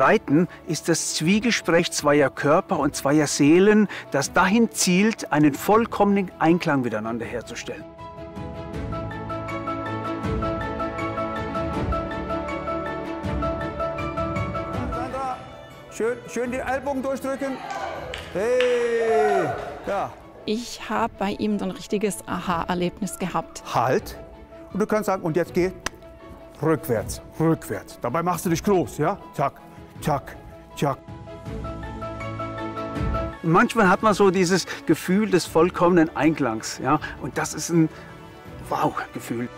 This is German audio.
Reiten ist das Zwiegespräch zweier Körper und zweier Seelen, das dahin zielt, einen vollkommenen Einklang miteinander herzustellen. Sandra, schön die Ellbogen durchdrücken. Hey, ja. Ich habe bei ihm so ein richtiges Aha-Erlebnis gehabt. Halt. Und du kannst sagen, und jetzt geh rückwärts, rückwärts. Dabei machst du dich groß, ja? Zack, zack, zack. Und manchmal hat man so dieses Gefühl des vollkommenen Einklangs, ja? Und das ist ein Wow-Gefühl.